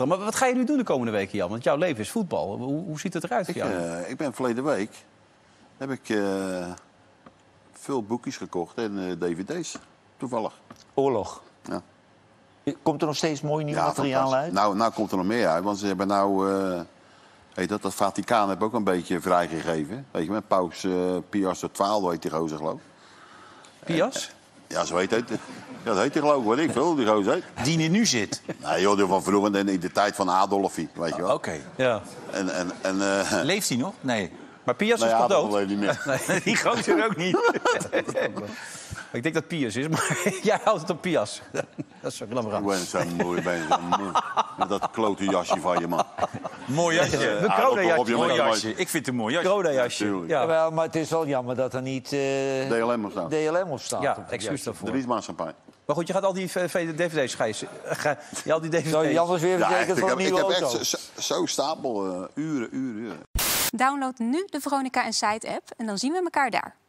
prachtig. Maar wat ga je nu doen de komende weken, Jan? Want jouw leven is voetbal. Hoe ziet het eruit voor jou? Ik ben verleden week... heb ik veel boekjes gekocht en dvd's. Toevallig. Oorlog. Ja. Komt er nog steeds mooi nieuw materiaal uit? Nou komt er nog meer uit. Want ze hebben nou... dat Vaticaan heb ook een beetje vrijgegeven. Weet je, met paus Pius XII heet die gozer, geloof ik. Pius? Ja, zo heet het. Ja, dat heet hij geloof ik, weet ik veel, die gozer. Die er nu zit? Nee, joh, die van vroeger in de tijd van Adolfie, weet je wel. Oké. Ja. Leeft hij nog? Nee. Maar Pius is toch dood? Nee, niet meer. Nee, die gozer ook niet. Ik denk dat Pius is, maar jij houdt het op Pius. Dat is zo glamrand. Ik ben zo mooi, met dat klote jasje van je, man. Mooi jasje. Mijn Croda-jasje. Mooi jasje. Ik vind het een mooi jasje. Croda-jasje. Ja. Jawel, maar het is wel jammer dat er niet DLM of zo. DLM op staat. Ja, excuus daarvoor. De Riesmaatschappij. Maar goed, je gaat al die dvd's al die dvd's. Zou je anders weer verzekerd voor een nieuwe auto? Ik heb echt zo stapel, uren. Download nu de Veronica Inside app en dan zien we elkaar daar.